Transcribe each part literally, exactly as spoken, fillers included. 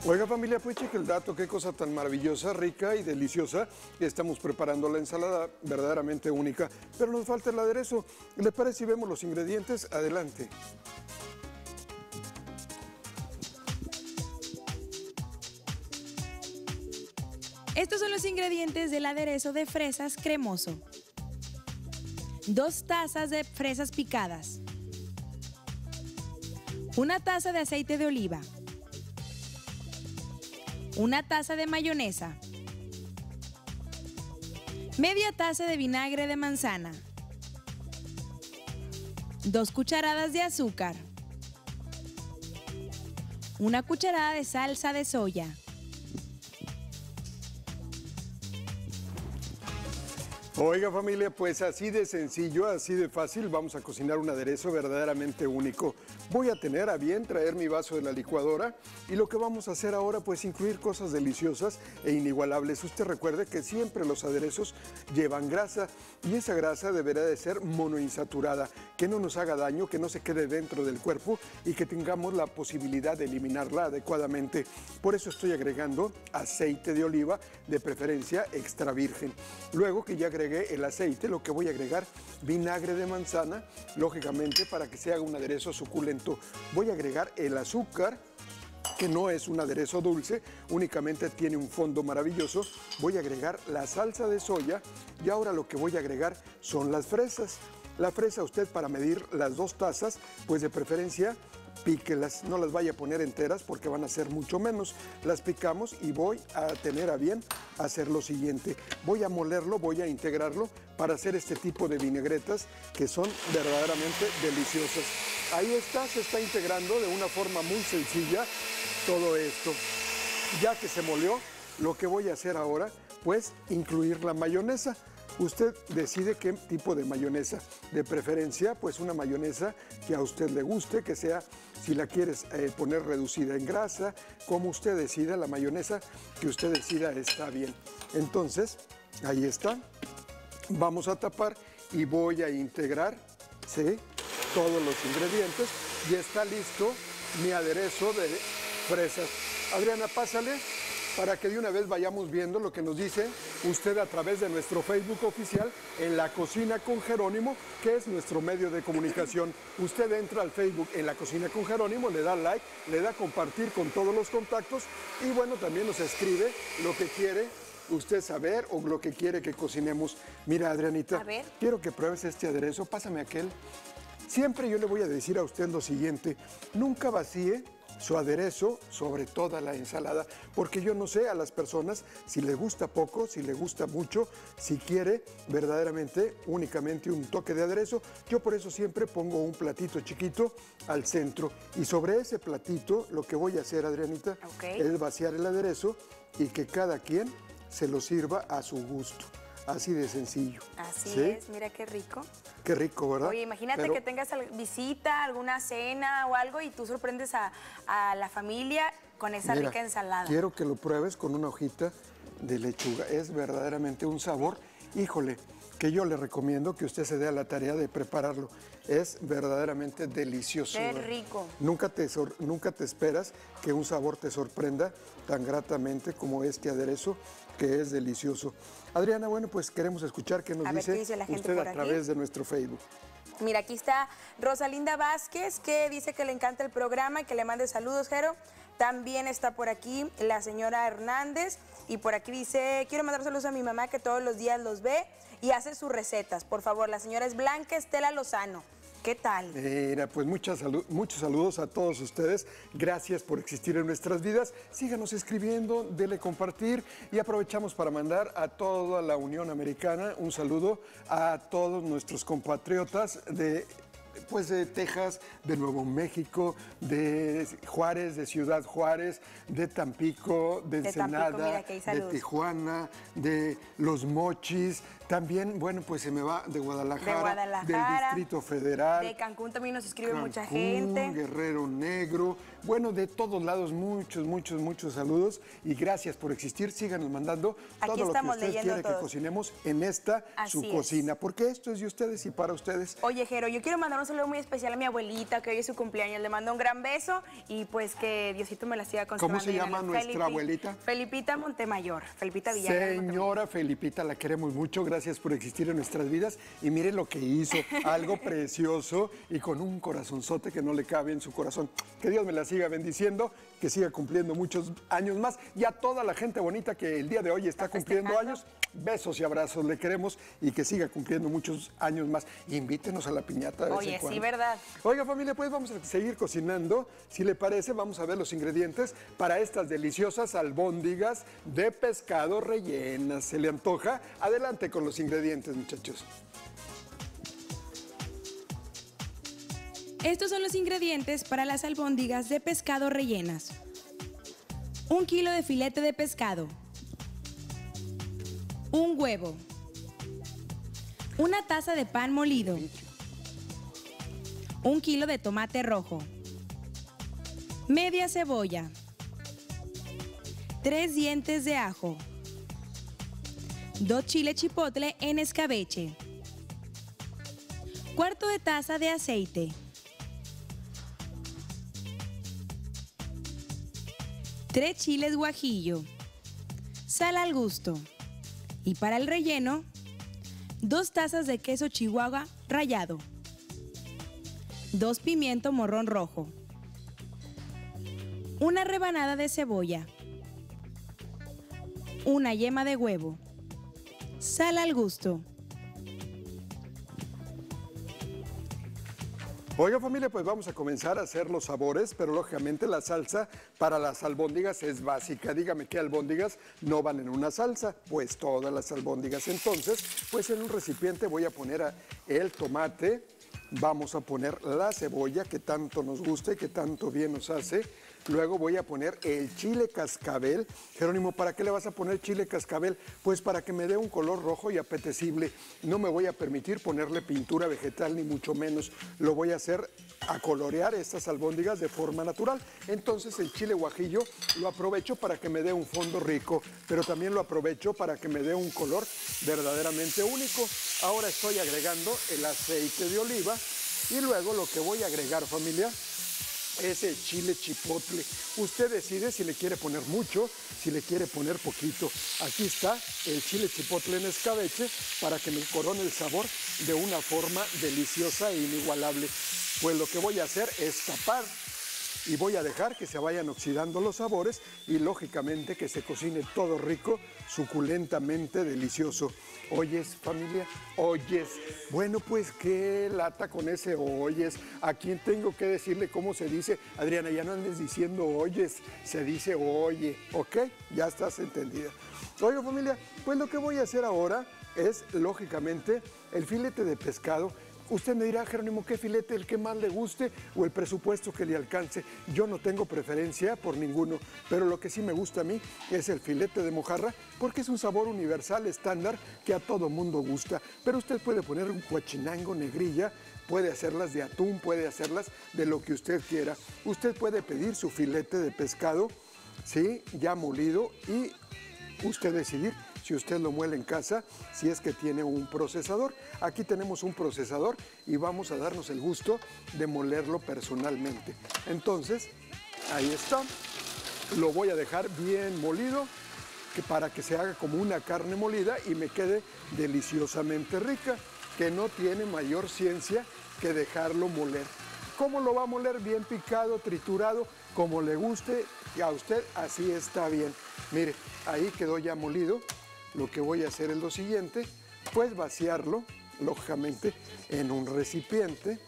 Oiga familia, pues cheque el dato, qué cosa tan maravillosa, rica y deliciosa. Estamos preparando la ensalada verdaderamente única, pero nos falta el aderezo. ¿Le parece si vemos los ingredientes? Adelante. Estos son los ingredientes del aderezo de fresas cremoso. Dos tazas de fresas picadas. Una taza de aceite de oliva. Una taza de mayonesa. Media taza de vinagre de manzana. Dos cucharadas de azúcar. Una cucharada de salsa de soya. Oiga familia, pues así de sencillo, así de fácil, vamos a cocinar un aderezo verdaderamente único. Voy a tener a bien traer mi vaso de la licuadora y lo que vamos a hacer ahora pues incluir cosas deliciosas e inigualables. Usted recuerde que siempre los aderezos llevan grasa y esa grasa deberá de ser monoinsaturada, que no nos haga daño, que no se quede dentro del cuerpo y que tengamos la posibilidad de eliminarla adecuadamente. Por eso estoy agregando aceite de oliva, de preferencia extra virgen. Luego que ya agregué el aceite, lo que voy a agregar vinagre de manzana, lógicamente para que se haga un aderezo suculento. Voy a agregar el azúcar, que no es un aderezo dulce, únicamente tiene un fondo maravilloso. Voy a agregar la salsa de soya y ahora lo que voy a agregar son las fresas. La fresa usted para medir las dos tazas, pues de preferencia píquelas, no las vaya a poner enteras porque van a ser mucho menos. Las picamos y voy a tener a bien hacer lo siguiente. Voy a molerlo, voy a integrarlo para hacer este tipo de vinagretas que son verdaderamente deliciosas. Ahí está, se está integrando de una forma muy sencilla todo esto. Ya que se molió, lo que voy a hacer ahora, pues incluir la mayonesa. Usted decide qué tipo de mayonesa, de preferencia pues una mayonesa que a usted le guste, que sea, si la quieres eh, poner reducida en grasa, como usted decida, la mayonesa que usted decida está bien. Entonces, ahí está, vamos a tapar y voy a integrar, ¿sí?, todos los ingredientes y está listo mi aderezo de fresas. Adriana, pásale para que de una vez vayamos viendo lo que nos dice usted a través de nuestro Facebook oficial en La Cocina con Jerónimo, que es nuestro medio de comunicación. Usted entra al Facebook en La Cocina con Jerónimo, le da like, le da compartir con todos los contactos y bueno, también nos escribe lo que quiere usted saber o lo que quiere que cocinemos. Mira, Adrianita, a ver, quiero que pruebes este aderezo, pásame aquel. Siempre yo le voy a decir a usted lo siguiente, nunca vacíe su aderezo sobre toda la ensalada, porque yo no sé a las personas si le gusta poco, si le gusta mucho, si quiere verdaderamente únicamente un toque de aderezo. Yo por eso siempre pongo un platito chiquito al centro y sobre ese platito lo que voy a hacer, Adrianita, okay, es vaciar el aderezo y que cada quien se lo sirva a su gusto. Así de sencillo. Así ¿sí? es, mira qué rico. Qué rico, ¿verdad? Oye, imagínate Pero... que tengas visita, alguna cena o algo y tú sorprendes a, a la familia con esa Mira, rica ensalada. Quiero que lo pruebes con una hojita de lechuga. Es verdaderamente un sabor, híjole, que yo le recomiendo que usted se dé a la tarea de prepararlo. Es verdaderamente delicioso. Qué ¿verdad? rico. Nunca te, nunca te esperas que un sabor te sorprenda tan gratamente como este aderezo, que es delicioso. Adriana, bueno, pues queremos escuchar qué nos a ver, dice, ¿qué dice la gente usted por a aquí? través de nuestro Facebook. Mira, aquí está Rosalinda Vázquez, que dice que le encanta el programa y que le mande saludos, Jero. También está por aquí la señora Hernández y por aquí dice, quiero mandar saludos a mi mamá que todos los días los ve y hace sus recetas. Por favor, la señora es Blanca Estela Lozano. ¿Qué tal? Mira, pues muchas salu muchos saludos a todos ustedes. Gracias por existir en nuestras vidas. Síganos escribiendo, dele compartir y aprovechamos para mandar a toda la Unión Americana un saludo a todos nuestros compatriotas de... pues de Texas, de Nuevo México, de Juárez, de Ciudad Juárez, de Tampico, de, de Ensenada, Tampico, de Tijuana, de Los Mochis, también, bueno, pues se me va de Guadalajara, de Guadalajara, del Distrito Federal. De Cancún también nos escribe Cancún, mucha gente. Guerrero Negro, bueno, de todos lados, muchos, muchos, muchos saludos y gracias por existir. Síganos mandando Aquí todo lo que usted quiere todos. que cocinemos en esta, Así su es. cocina, porque esto es de ustedes y para ustedes. Oye, Jero, yo quiero mandar un un saludo muy especial a mi abuelita, que hoy es su cumpleaños. Le mando un gran beso y pues que Diosito me la siga conservando. ¿Cómo se llama nuestra Felipi, abuelita? Felipita Montemayor, Felipita Villagra. Señora Felipita, la queremos mucho, gracias por existir en nuestras vidas. Y mire lo que hizo, algo precioso y con un corazonzote que no le cabe en su corazón. Que Dios me la siga bendiciendo, que siga cumpliendo muchos años más. Y a toda la gente bonita que el día de hoy está, está cumpliendo años, besos y abrazos, le queremos y que siga cumpliendo muchos años más. Invítenos a la piñata de vez Oye, en cuando. sí, ¿verdad? Oiga, familia, pues vamos a seguir cocinando. Si le parece, vamos a ver los ingredientes para estas deliciosas albóndigas de pescado rellenas. ¿Se le antoja? Adelante con los ingredientes, muchachos. Estos son los ingredientes para las albóndigas de pescado rellenas. Un kilo de filete de pescado. Un huevo. Una taza de pan molido. Un kilo de tomate rojo. Media cebolla. Tres dientes de ajo. Dos chiles chipotle en escabeche. Cuarto de taza de aceite. Tres chiles guajillo. Sal al gusto. Y para el relleno, dos tazas de queso Chihuahua rallado. Dos pimientos morrón rojo. Una rebanada de cebolla. Una yema de huevo. Sal al gusto. Oiga, familia, pues vamos a comenzar a hacer los sabores, pero lógicamente la salsa para las albóndigas es básica. Dígame qué albóndigas no van en una salsa, pues todas las albóndigas. Entonces, pues en un recipiente voy a poner a el tomate, vamos a poner la cebolla que tanto nos gusta y que tanto bien nos hace. Luego voy a poner el chile cascabel. Jerónimo, ¿para qué le vas a poner chile cascabel? Pues para que me dé un color rojo y apetecible. No me voy a permitir ponerle pintura vegetal, ni mucho menos. Lo voy a hacer a colorear estas albóndigas de forma natural. Entonces el chile guajillo lo aprovecho para que me dé un fondo rico, pero también lo aprovecho para que me dé un color verdaderamente único. Ahora estoy agregando el aceite de oliva y luego lo que voy a agregar, familia, es el chile chipotle. Usted decide si le quiere poner mucho, si le quiere poner poquito. Aquí está el chile chipotle en escabeche para que me corone el sabor de una forma deliciosa e inigualable. Pues lo que voy a hacer es tapar y voy a dejar que se vayan oxidando los sabores y lógicamente que se cocine todo rico, suculentamente delicioso. ¿Oyes, familia? ¿Oyes? Bueno, pues qué lata con ese oyes. ¿A quién tengo que decirle cómo se dice? Adriana, ya no andes diciendo oyes, se dice oye, ¿ok? Ya estás entendida. Oiga, familia, pues lo que voy a hacer ahora es, lógicamente, el filete de pescado. Usted me dirá, Jerónimo, ¿qué filete, el que más le guste o el presupuesto que le alcance? Yo no tengo preferencia por ninguno, pero lo que sí me gusta a mí es el filete de mojarra porque es un sabor universal, estándar, que a todo mundo gusta. Pero usted puede poner un huachinango, negrilla, puede hacerlas de atún, puede hacerlas de lo que usted quiera. Usted puede pedir su filete de pescado, ¿sí?, ya molido y usted decidir si usted lo muele en casa, si es que tiene un procesador. Aquí tenemos un procesador y vamos a darnos el gusto de molerlo personalmente. Entonces, ahí está. Lo voy a dejar bien molido que para que se haga como una carne molida y me quede deliciosamente rica, que no tiene mayor ciencia que dejarlo moler. ¿Cómo lo va a moler? Bien picado, triturado, como le guste y a usted así está bien. Mire, ahí quedó ya molido. Lo que voy a hacer es lo siguiente, pues vaciarlo, lógicamente, en un recipiente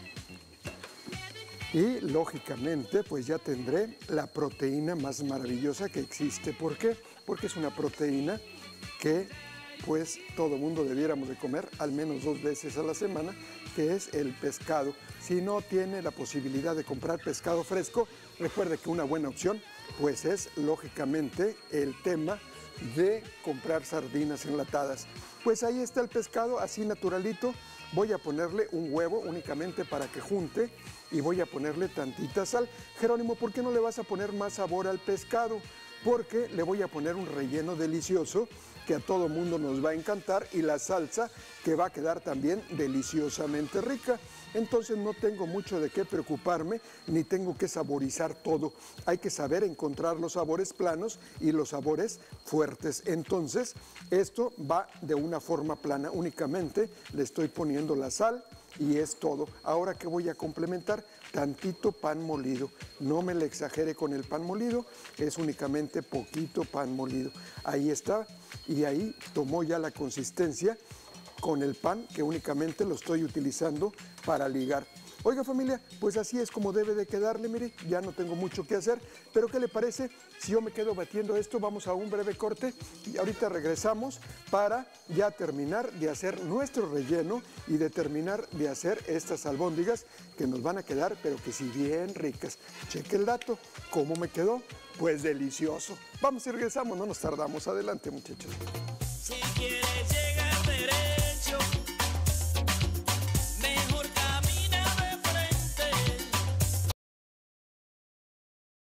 y, lógicamente, pues ya tendré la proteína más maravillosa que existe. ¿Por qué? Porque es una proteína que, pues, todo mundo debiéramos de comer al menos dos veces a la semana, que es el pescado. Si no tiene la posibilidad de comprar pescado fresco, recuerde que una buena opción, pues, es, lógicamente, el tema de comprar sardinas enlatadas. Pues ahí está el pescado, así naturalito. Voy a ponerle un huevo únicamente para que junte y voy a ponerle tantita sal. Jerónimo, ¿por qué no le vas a poner más sabor al pescado? porque le voy a poner un relleno delicioso que a todo mundo nos va a encantar y la salsa que va a quedar también deliciosamente rica. Entonces no tengo mucho de qué preocuparme ni tengo que saborizar todo. Hay que saber encontrar los sabores planos y los sabores fuertes. Entonces esto va de una forma plana. Únicamente le estoy poniendo la sal y es todo. Ahora que voy a complementar tantito pan molido. No me le exagere con el pan molido, es únicamente poquito pan molido. Ahí está y ahí tomó ya la consistencia con el pan que únicamente lo estoy utilizando para ligar. Oiga familia, pues así es como debe de quedarle, mire, ya no tengo mucho que hacer, pero ¿qué le parece si yo me quedo batiendo esto? Vamos a un breve corte y ahorita regresamos para ya terminar de hacer nuestro relleno y de terminar de hacer estas albóndigas que nos van a quedar, pero que sí bien ricas. Cheque el dato, ¿cómo me quedó? Pues delicioso. Vamos y regresamos, no nos tardamos. Adelante, muchachos.